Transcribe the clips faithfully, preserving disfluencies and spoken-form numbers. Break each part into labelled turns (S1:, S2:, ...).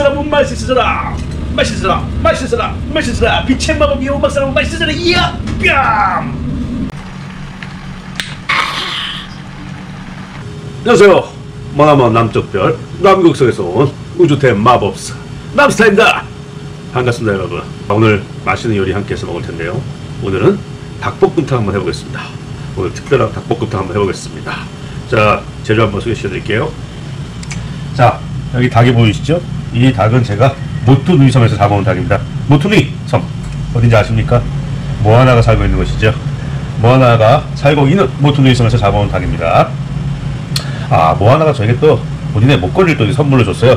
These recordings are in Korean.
S1: 사람은 맛있어라, 맛있어라, 맛있어라, 맛있어라. 빛의 마법이 음악 사람은 맛있어라. 이야 뺨. 안녕하세요. 머나먼 남쪽별 남극성에서 온 우주대 마법사 남스타입니다. 반갑습니다 여러분. 오늘 맛있는 요리 함께해서 먹을 텐데요. 오늘은 닭볶음탕 한번 해보겠습니다. 오늘 특별한 닭볶음탕 한번 해보겠습니다. 자, 재료 한번 소개시켜 드릴게요. 자, 여기 닭이 보이시죠? 이 닭은 제가 모투누이 섬에서 잡아온 닭입니다. 모투누이 섬 어딘지 아십니까? 모아나가 살고 있는 곳이죠. 모아나가 살고 있는 모투누이 섬에서 잡아온 닭입니다. 아, 모아나가 저에게 또 본인의 목걸이를 또 선물로 줬어요.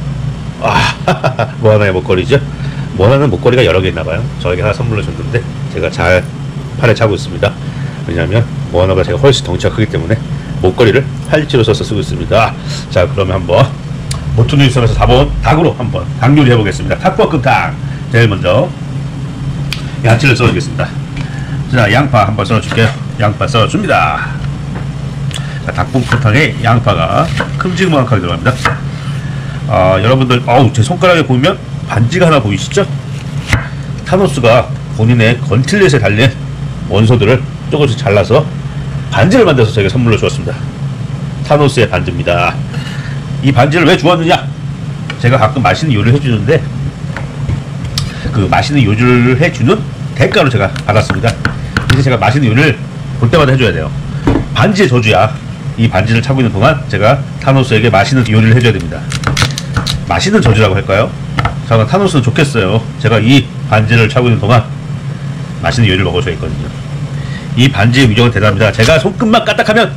S1: 아, 모아나의 목걸이죠. 모아나는 목걸이가 여러 개 있나봐요. 저에게 하나 선물로 줬는데 제가 잘 팔에 차고 있습니다. 왜냐하면 모아나가 제가 훨씬 덩치가 크기 때문에 목걸이를 팔찌로 써서 쓰고 있습니다. 자, 그러면 한번 모투누이 섬에서 잡아온 닭으로 한번 닭 요리 해보겠습니다. 닭볶음탕. 제일 먼저 야채를 썰어주겠습니다. 자, 양파 한번 썰어줄게요. 양파 썰어줍니다. 자, 닭볶음탕에 양파가 큼직큼하게 들어갑니다. 아, 여러분들, 어우, 제 손가락에 보이면 반지가 하나 보이시죠? 타노스가 본인의 건틀렛에 달린 원소들을 조금씩 잘라서 반지를 만들어서 저에게 선물로 주었습니다. 타노스의 반지입니다. 이 반지를 왜 주었느냐? 제가 가끔 맛있는 요리를 해주는데 그 맛있는 요리를 해주는 대가로 제가 받았습니다. 이제 제가 맛있는 요리를 볼 때마다 해줘야 돼요. 반지의 저주야. 이 반지를 차고 있는 동안 제가 타노스에게 맛있는 요리를 해줘야 됩니다. 맛있는 저주라고 할까요? 자, 타노스는 좋겠어요. 제가 이 반지를 차고 있는 동안 맛있는 요리를 먹어줘야 했거든요. 이 반지의 위력은 대단합니다. 제가 손끝만 까딱하면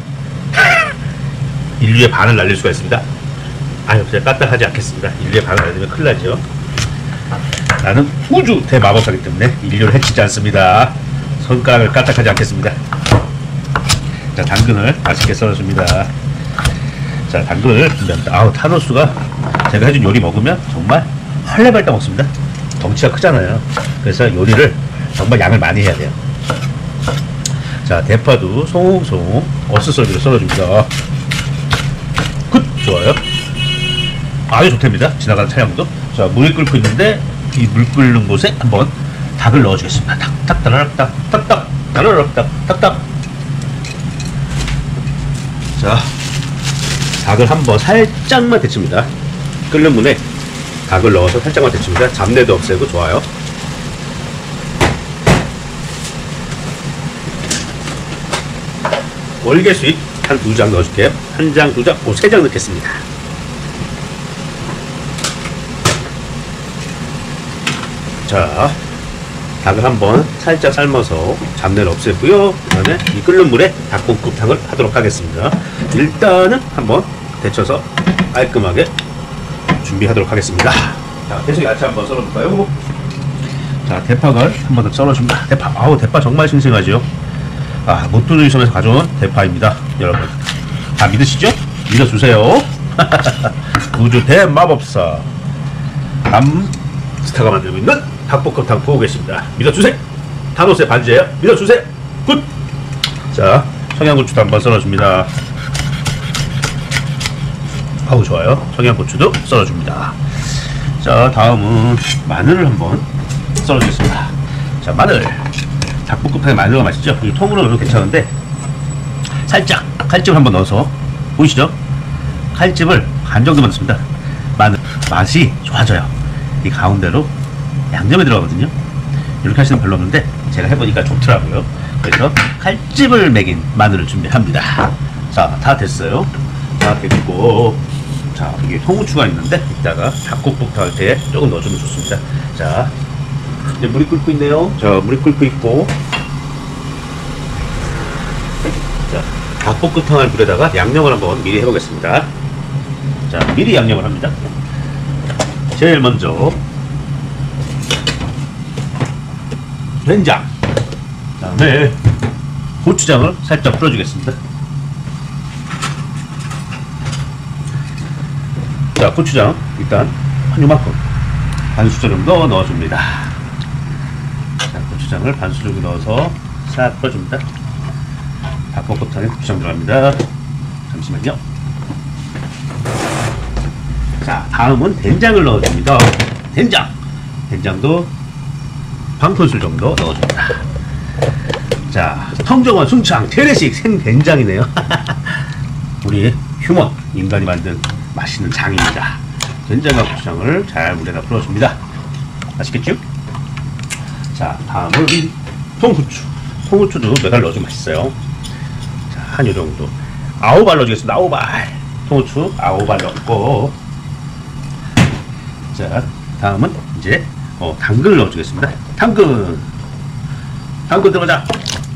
S1: 인류의 반을 날릴 수가 있습니다. 아유, 제가 까딱하지 않겠습니다. 인류의 반을 날리면 큰일 나죠. 나는 우주 대마법사이기 때문에 인류를 해치지 않습니다. 손가락을 까딱하지 않겠습니다. 자, 당근을 맛있게 썰어줍니다. 자, 당근을 준비합니다. 아우, 타노스가 제가 해준 요리 먹으면 정말 헐레발떡 먹습니다. 덩치가 크잖아요. 그래서 요리를 정말 양을 많이 해야 돼요. 자, 대파도 송송 어슷썰기로 썰어줍니다. 굿! 좋아요. 아주 좋답니다. 지나가는 차량도. 자, 물이 끓고 있는데 이 물 끓는 곳에 한번 닭을 넣어주겠습니다. 탁탁 따라락 딱 탁탁 따라락 딱 탁탁. 자, 닭을 한번 살짝만 데칩니다. 끓는 물에 닭을 넣어서 살짝만 데칩니다. 잡내도 없애고 좋아요. 월계수잎 한 두 장 넣어줄게요. 한 장, 두 장, 오, 세 장 넣겠습니다. 자, 닭을 한번 살짝 삶아서 잡내를 없애고요. 그 다음에 이 끓는 물에 닭볶음탕을 하도록 하겠습니다. 일단은 한번 데쳐서 깔끔하게 준비하도록 하겠습니다. 자, 계속 야채 한번 썰어볼까요? 자, 대파를 한번 더 썰어줍니다. 대파, 아우, 대파 정말 싱싱하죠? 아, 모투누이 섬에서 가져온 대파입니다. 여러분, 다 믿으시죠? 믿어주세요. 우주 대마법사 남스타가 만들고 있는 닭볶음탕 보고 계십니다. 믿어주세요. 타노스의 반지예요. 믿어주세요. 굿! 자, 청양고추도 한번 썰어줍니다. 아우, 좋아요. 청양고추도 썰어줍니다. 자, 다음은 마늘을 한번 썰어주겠습니다. 자, 마늘. 닭볶음탕에 마늘가 맛있죠? 이 통으로 넣어도 괜찮은데 살짝 칼집을 한번 넣어서, 보이시죠? 칼집을 반 정도만 넣습니다. 마늘 맛이 좋아져요. 이 가운데로 양념이 들어가거든요. 이렇게 하시면 별로 없는데 제가 해보니까 좋더라고요. 그래서 칼집을 매긴 마늘을 준비합니다. 자, 다 됐어요. 다 됐고, 자, 여기 통후추가 있는데 이따가 닭볶음탕 할 때 조금 넣어주면 좋습니다. 자, 이제 물이 끓고 있네요. 자, 물이 끓고 있고, 자, 닭볶음탕 할 물에다가 양념을 한번 미리 해보겠습니다. 자, 미리 양념을 합니다. 제일 먼저 된장, 그 다음에 고추장을 살짝 풀어주겠습니다. 자, 고추장 일단 한 요만큼 반 수저 정도 넣어줍니다. 자, 고추장을 반 수저 정도 넣어서 싹 풀어줍니다. 닭볶음탕에 고추장 들어갑니다. 잠시만요. 자, 다음은 된장을 넣어줍니다. 된장. 된장도 방풀술 정도 넣어줍니다. 자, 청정원 순창 재래식 생된장이네요. 우리 휴먼 인간이 만든 맛있는 장입니다. 된장과 고추장을 잘 물에다 풀어줍니다. 맛있겠죠? 자, 다음은 통후추. 통후추도 몇 알 넣어주면 맛있어요. 자, 한 요 정도. 아홉 알 넣어주겠습니다. 아홉 알. 통후추 아홉 알 넣고. 자, 다음은 이제 어, 당근을 넣어주겠습니다. 당근. 당근 들어가자.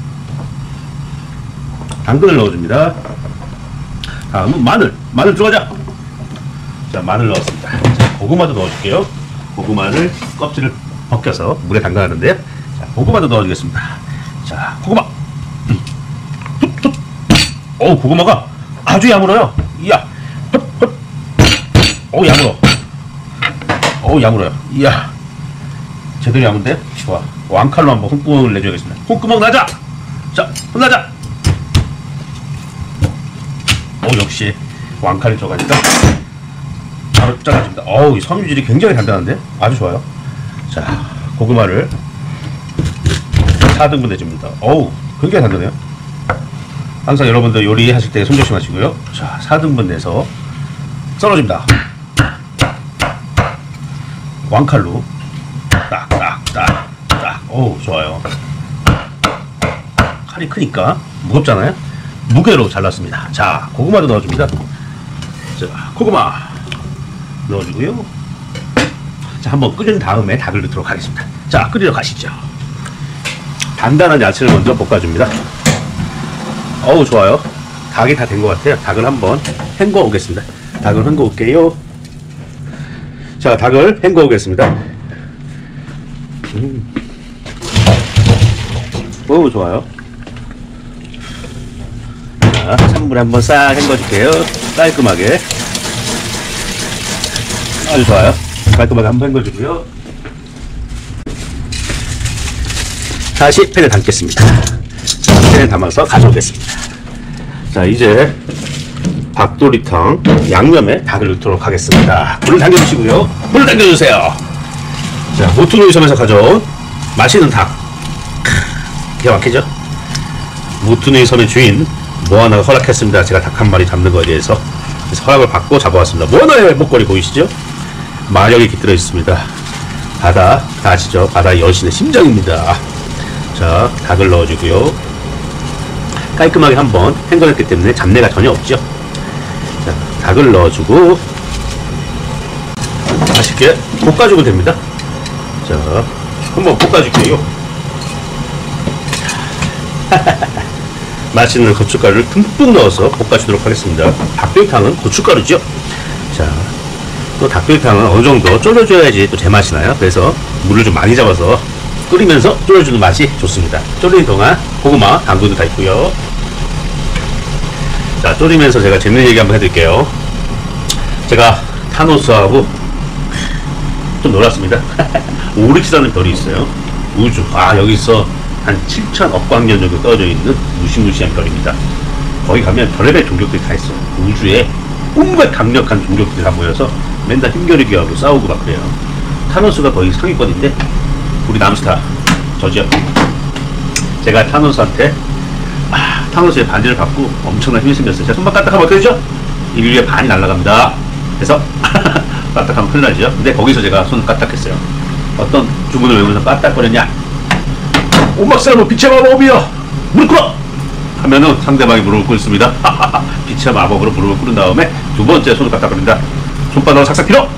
S1: 당근을 넣어줍니다. 다음은 마늘. 마늘 들어가자. 자, 마늘 넣었습니다. 자, 고구마도 넣어줄게요. 고구마를 껍질을 벗겨서 물에 담가놨는데요. 자, 고구마도 넣어주겠습니다. 자, 고구마. 음. 툭, 툭. 오, 고구마가 아주 야물어요. 이야. 헛, 헛. 오, 야물어. 오, 야물어요. 이야. 제대로 야문데? 좋아. 왕칼로 한번 손구멍을 내줘야겠습니다. 손구멍 나자! 자, 혼나자! 오, 역시 왕칼이 들어가니까 바로 잘라줍니다. 어우, 이 섬유질이 굉장히 단단한데? 아주 좋아요. 자, 고구마를 사 등분 내줍니다. 어우, 굉장히 단단해요. 항상 여러분들 요리하실 때 손 조심하시고요. 자, 사 등분 내서 썰어줍니다. 왕칼로 딱, 딱, 딱, 딱. 어우, 좋아요. 칼이 크니까 무겁잖아요? 무게로 잘랐습니다. 자, 고구마도 넣어줍니다. 자, 고구마 넣어주고요. 자, 한번 끓인 다음에 닭을 넣도록 하겠습니다. 자, 끓이러 가시죠. 단단한 야채를 먼저 볶아줍니다. 어우, 좋아요. 닭이 다 된 것 같아요. 닭을 한번 헹궈 오겠습니다. 닭을 헹궈 올게요. 자, 닭을 헹궈 오겠습니다. 음. 어우, 좋아요. 자, 찬물에 한번 싹 헹궈줄게요. 깔끔하게. 아주 좋아요. 깔끔하게 한번 헹궈주고요. 다시 팬에 담겠습니다. 팬에 담아서 가져오겠습니다. 자, 이제 닭도리탕 양념에 닭을 넣도록 하겠습니다. 불을 당겨주시고요. 불을 당겨주세요. 자, 무투누이 섬에서 가져온 맛있는 닭. 기가 막히죠? 무투누이 섬의 주인 모아나가 허락했습니다. 제가 닭 한 마리 잡는 거에 대해서. 그래서 허락을 받고 잡아왔습니다. 모아나의 목걸이 보이시죠? 마력이 깃들어 있습니다. 바다, 다 아시죠? 바다 여신의 심장입니다. 자, 닭을 넣어주고요. 깔끔하게 한번 헹궈냈기 때문에 잡내가 전혀 없죠. 자, 닭을 넣어주고 맛있게 볶아주면 됩니다. 자, 한번 볶아줄게요. 맛있는 고춧가루를 듬뿍 넣어서 볶아주도록 하겠습니다. 닭도리탕은 고춧가루죠. 자, 또 닭도리탕은 어느 정도 졸여줘야지 또 제맛이 나요. 그래서 물을 좀 많이 잡아서 끓이면서 졸여주는 맛이 좋습니다. 졸이는 동안 고구마, 당근도 다 있고요. 자, 졸이면서 제가 재밌는 얘기 한번 해드릴게요. 제가 타노스하고 좀 놀았습니다. 오릭스라는 별이 있어요. 우주. 아, 여기서 한 칠천억 광년 정도 떨어져 있는 무시무시한 별입니다. 거기 가면 별의별 종족들이 다 있어요. 우주에 온갖 강력한 종족들이 다 모여서 맨날 힘겨루기 하고 싸우고 막 그래요. 타노스가 거의 상위권인데 우리 남스타 저지요. 제가 타노스한테 아, 타노스의 반지를 받고 엄청난 힘이 생겼어요. 제가 손만 까딱하면 어떻게 되죠? 인류의 반이 날아갑니다. 그래서 까딱하면 큰일 나죠. 근데 거기서 제가 손을 까딱했어요. 어떤 주문을 외우면서 까딱거렸냐? 오막사람은 빛의 마법이여! 무릎 꿇어! 하면은 상대방이 무릎을 꿇습니다. 빛의 마법으로 무릎을 꿇은 다음에 두 번째 손을 까딱거립니다. 손바닥을 삭삭 필어!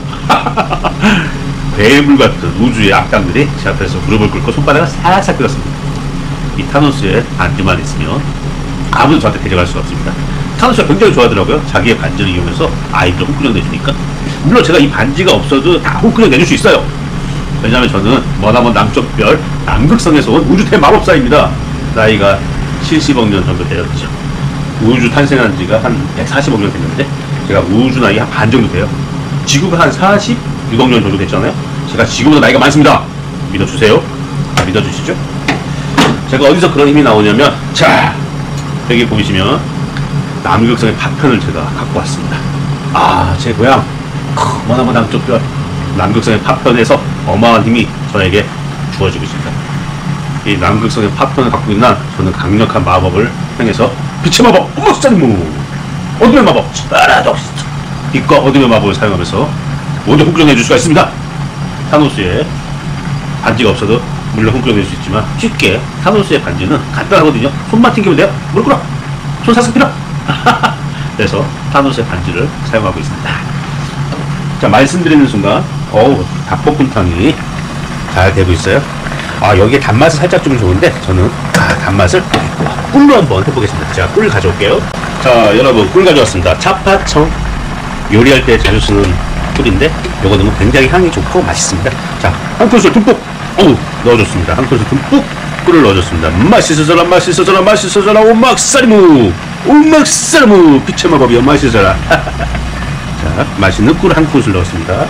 S1: 괴물 같은 우주의 악당들이 제 앞에서 무릎을 꿇고 손바닥을 싹싹 끌었습니다. 이 타노스의 반지만 있으면 아무도 저한테 대적할 수가 없습니다. 타노스가 굉장히 좋아하더라고요. 자기의 반지를 이용해서 아이들을 홍구령 내주니까. 물론 제가 이 반지가 없어도 다 홍구령 내줄 수 있어요. 왜냐하면 저는 머나먼 남쪽 별 남극성에서 온 우주 대마법사입니다. 나이가 칠십억 년 정도 되었죠. 우주 탄생한 지가 한 백사십억 년 됐는데 제가 우주 나이 한 반 정도 돼요. 지구가 한 사십육억 년 정도 됐잖아요. 제가 지구보다 나이가 많습니다. 믿어주세요. 아, 믿어주시죠. 제가 어디서 그런 힘이 나오냐면, 자, 여기 보시면 남극성의 파편을 제가 갖고 왔습니다. 아, 제 고향 머나먼 남쪽별 남극성의 파편에서 어마어마한 힘이 저에게 주어지고 있습니다. 이 남극성의 파편을 갖고 있는 저는 강력한 마법을 행해서 빛의 마법 어머스타리무, 어둠의 마법 파라독스, 빛과 어둠의 마법을 사용하면서 모두 훅정해줄 수가 있습니다. 타노스의 반지가 없어도 물론 훅정해줄 수 있지만 쉽게 타노스의 반지는 간단하거든요. 손만 튕기면 돼요. 물 끌어, 손 사슬 필요. 그래서 타노스의 반지를 사용하고 있습니다. 자, 말씀드리는 순간 어우 닭볶음탕이 잘 되고 있어요. 아, 여기에 단맛이 살짝 좀 좋은데 저는 아, 단맛을 꿀로 한번 해보겠습니다. 제가 꿀 가져올게요. 자, 여러분, 꿀 가져왔습니다. 차파청, 요리할 때 자주 쓰는 꿀인데 요거 넣으면 굉장히 향이 좋고 맛있습니다. 자, 한 큰술 듬뿍 어우 넣어줬습니다. 한 큰술 듬뿍 꿀을 넣어줬습니다. 맛있어져라, 맛있어져라, 맛있어져라. 오막사리무, 오막사리무, 빛의 마법이여 맛있어져라. 자, 맛있는 꿀 한 큰술 넣었습니다.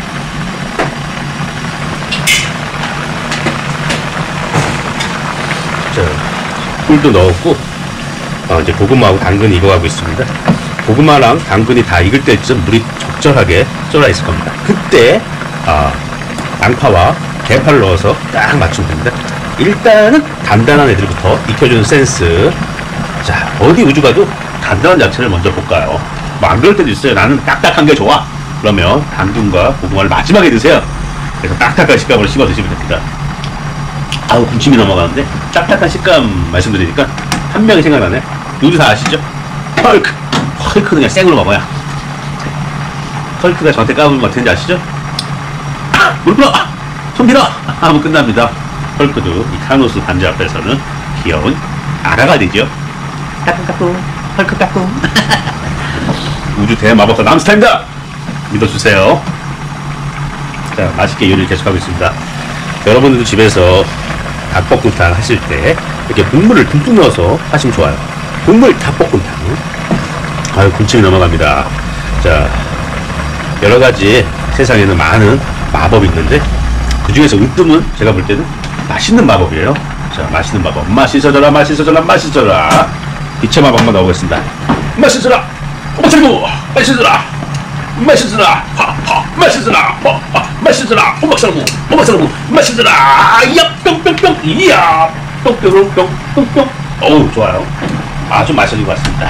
S1: 자, 꿀도 넣었고, 어, 이제 고구마하고 당근이 익어가고 있습니다. 고구마랑 당근이 다 익을 때쯤 물이 적절하게 쫄아 있을 겁니다. 그때, 아, 양파와 대파를 넣어서 딱 맞추면 됩니다. 일단은 단단한 애들부터 익혀주는 센스. 자, 어디 우주 가도 단단한 야채를 먼저 볶아요. 뭐 안 그럴 때도 있어요. 나는 딱딱한 게 좋아. 그러면 당근과 고구마를 마지막에 드세요. 그래서 딱딱한 식감으로 씹어 드시면 됩니다. 아우, 군침이 넘어가는데 딱딱한 식감 말씀드리니까 한 명이 생각나네. 누구 다 아시죠? 헐크. 헐크는 그냥 생으로 먹어야. 헐크가 저한테 까불면 어떻게 되는지 아시죠? 아! 물 풀어! 아! 손 빌어! 하면 끝납니다. 헐크도 이 타노스 반지 앞에서는 귀여운 아가가 되죠. 까꿍까꿍, 헐크 까꿍. 우주 대마법사 남스타입니다. 믿어주세요. 자, 맛있게 요리를 계속하고 있습니다. 여러분들도 집에서 닭볶음탕 하실 때 이렇게 국물을 듬뿍 넣어서 하시면 좋아요. 국물 닭볶음탕. 아유, 군침이 넘어갑니다. 자, 여러가지 세상에는 많은 마법이 있는데 그 중에서 으뜸은 제가 볼 때는 맛있는 마법이에요. 자, 맛있는 마법. 맛있어져라, 맛있어져라, 맛있어져라. 빛의 마법 한번 넣어보겠습니다. 맛있어져라, 오막살무, 맛있어져라, 맛있어져라, 하하, 맛있어져라, 하하, 맛있어져라, 오막살무, 오막살무, 맛있어져라. 이야, 뿅뿅뿅, 이야, 뿅뿅뿅, 뿅뿅. 어우, 좋아요. 아주 맛있는 것 같습니다.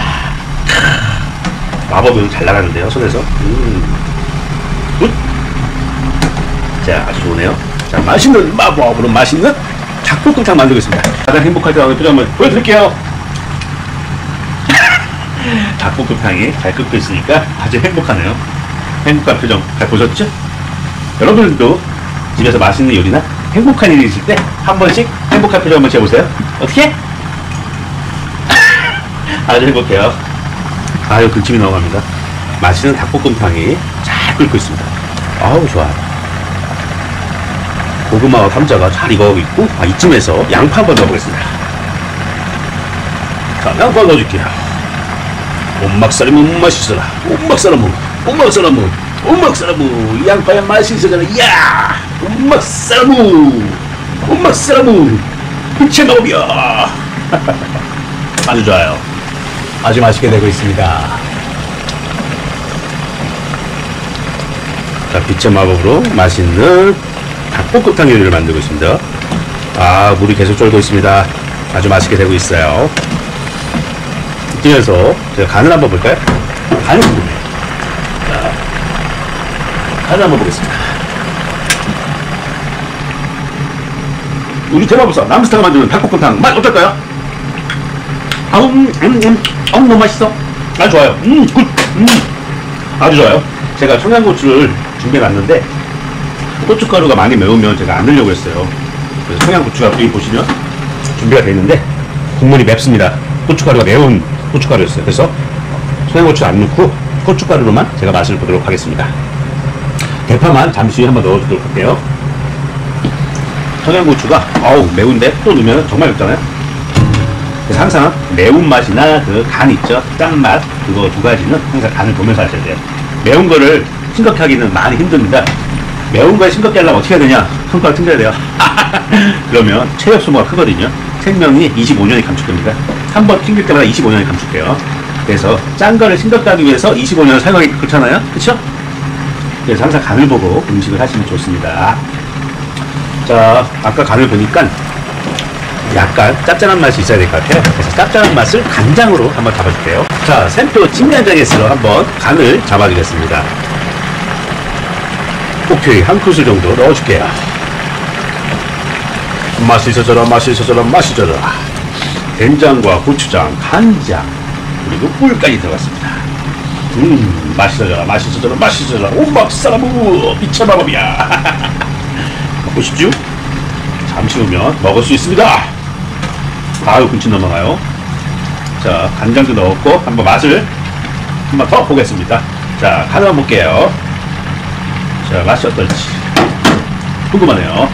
S1: 마법이 잘 나가는데요, 손에서. 음. 굿. 자, 아주 좋으네요. 자, 맛있는 마법으로 맛있는 닭볶음탕 만들겠습니다. 가장 행복할 때 나오는 표정 한번 보여드릴게요. 닭볶음탕이 잘 끓고 있으니까 아주 행복하네요. 행복한 표정 잘 보셨죠? 여러분들도 집에서 맛있는 요리나 행복한 일이 있을 때 한 번씩 행복한 표정 한번 지어보세요. 어떻게? 아주 행복해요. 아유, 군침이 넘어갑니다. 맛있는 닭볶음탕이 잘 끓고 있습니다. 아우, 좋아요. 고구마와 감자가 잘 익어가고 있고, 아, 이쯤에서 양파 한번 넣어보겠습니다. 자, 양파 넣어줄게요. 온막사람은 맛있어라. 온막사람은, 온막사람은, 온막사람은, 양파야 맛있어져라. 야! 온막사람은, 온막사람은, 빛의 마법이야. 아주 좋아요.
S2: 아주 맛있게 되고 있습니다.
S1: 자, 빛의 마법으로 맛있는 닭볶음탕 요리를 만들고 있습니다. 아, 물이 계속 쫄고 있습니다. 아주 맛있게 되고 있어요. 이쯤에서 제가 간을 한번 볼까요? 간을 궁금해요. 자, 간을 한번 보겠습니다. 우리 대마법사 남스타가 만드는 닭볶음탕 맛 어떨까요? 아우, 음, 음, 음, 어, 너무 맛있어. 아주 좋아요. 음, 굿, 음, 아주 좋아요. 제가 청양고추를 준비해놨는데 고춧가루가 많이 매우면 제가 안 넣으려고 했어요. 그래서 청양고추가 여기 보시면 준비가 되어 있는데 국물이 맵습니다. 고춧가루가 매운 고춧가루였어요. 그래서 청양고추 안 넣고 고춧가루로만 제가 맛을 보도록 하겠습니다. 대파만 잠시 한번 넣어주도록 할게요. 청양고추가 어우 매운데 또 넣으면 정말 맵잖아요. 그래서 항상 매운맛이나 그 간 있죠? 짠맛 그거 두 가지는 항상 간을 보면서 하셔야 돼요. 매운 거를 싱겁게 하기는 많이 힘듭니다. 매운 거에 싱겁게 하려면 어떻게 해야 되냐? 손가락 튕겨야 돼요. 그러면 체력 소모가 크거든요. 생명이 이십오 년이 감축됩니다. 한 번 튕길 때마다 이십오 년이 감축돼요. 그래서 짠 거를 싱겁게 하기 위해서 이십오 년을 사용하기 그렇잖아요? 그쵸? 그래서 항상 간을 보고 음식을 하시면 좋습니다. 자, 아까 간을 보니까 약간 짭짤한 맛이 있어야 될 것 같아요. 그래서 짭짤한 맛을 간장으로 한번 잡아줄게요. 자, 샘표 진간장에서 한번 간을 잡아주겠습니다. 오케이, 한 큰술 정도 넣어줄게요. 맛이 있어져라, 맛이 있어져라, 맛이 있어져라. 된장과 고추장, 간장, 그리고 꿀까지 들어갔습니다. 음, 맛있어져라, 맛있어져라, 맛있어져라. 오막사라무 미쳐 마법이야. 먹고 싶죠? 잠시 후면 먹을 수 있습니다. 아유, 군침 넘어가요. 자, 간장도 넣었고 한번 맛을 한번 더 보겠습니다. 자, 간을 한번 볼게요. 자, 맛이 어떨지 궁금하네요.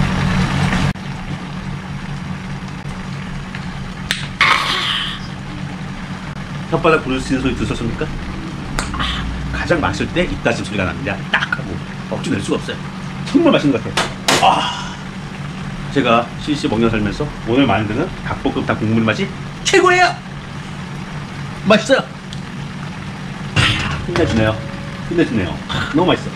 S1: 혓바닥 부르시는 소리 들으셨습니까? 가장 맛있을 때 입가심 소리가 납니다. 딱 하고 억지 낼 수가 없어요. 정말 맛있는 것 같아요. 아, 제가 실시 먹냐 살면서 오늘 만드는 닭볶음탕 국물 맛이 최고예요. 맛있어요. 끝내주네요. 끝내주네요. 너무 맛있어.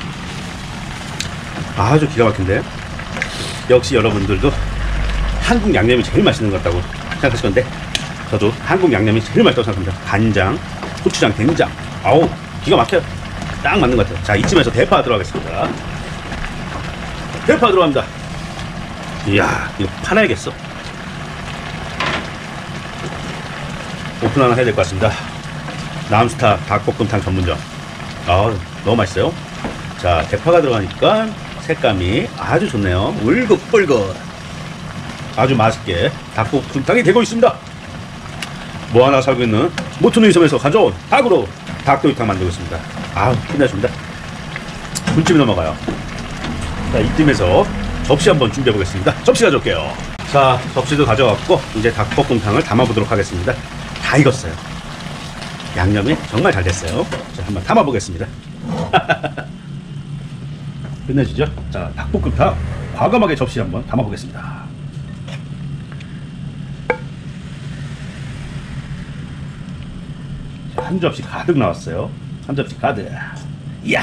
S1: 아주 기가 막힌데. 역시 여러분들도 한국 양념이 제일 맛있는 것 같다고 생각하실 건데, 저도 한국 양념이 제일 맛있다고 생각합니다. 간장, 고추장, 된장. 아우, 기가 막혀요. 딱 맞는 것 같아요. 자, 이쯤에서 대파 들어가겠습니다. 대파 들어갑니다. 이야, 이거 파놔야겠어. 오픈 하나 해야 될 것 같습니다. 남스타 닭볶음탕 전문점. 아, 너무 맛있어요. 자, 대파가 들어가니까 색감이 아주 좋네요. 울긋불긋. 아주 맛있게 닭볶음탕이 되고 있습니다. 뭐 하나 살고 있는 모투누이 섬에서 가져온 닭으로 닭도리탕 만들고 있습니다. 아우, 끝내줍니다. 군침이 넘어가요. 자, 이쯤에서 접시 한번 준비해 보겠습니다. 접시 가져올게요. 자, 접시도 가져왔고 이제 닭볶음탕을 담아보도록 하겠습니다. 다 익었어요. 양념이 정말 잘 됐어요. 자, 한번 담아 보겠습니다. 끝내주죠. 자, 닭볶음탕 과감하게 접시 한번 담아 보겠습니다. 한 접시 가득 나왔어요. 한 접시 가득. 이야.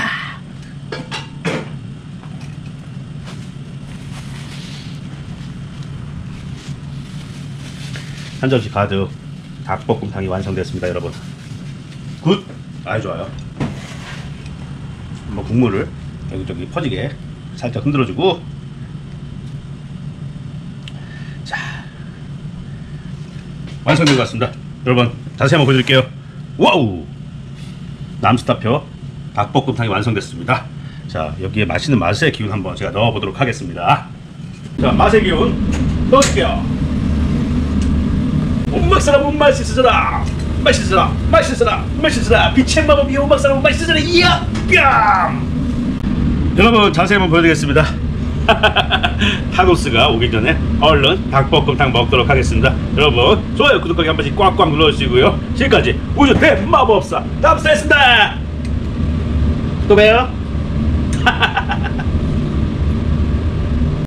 S1: 한 접시 가득 닭볶음탕이 완성됐습니다, 여러분. 굿. 아주 좋아요. 한번 국물을 여기저기 퍼지게 살짝 흔들어주고. 자, 완성된 것 같습니다. 여러분, 다시 한번 보여드릴게요. 와우! 남스타표 닭볶음탕이 완성됐습니다. 자, 여기에 맛있는 맛의 기운 한번 제가 넣어보도록 하겠습니다. 자, 맛의 기운 넣어줄게요. 온막사람 온맛 있으라, 맛있으라, 맛있으라, 맛있으라. 빛의 마법이 온막사람 맛있으라. 이야! 뺨! 여러분, 자세히 한번 보여드리겠습니다. 타노스가 오기 전에 얼른 닭볶음탕 먹도록 하겠습니다. 여러분, 좋아요, 구독하기 한 번씩 꽉꽉 눌러주시고요. 지금까지 우주 대마법사 남스타였습니다. 또 봬요.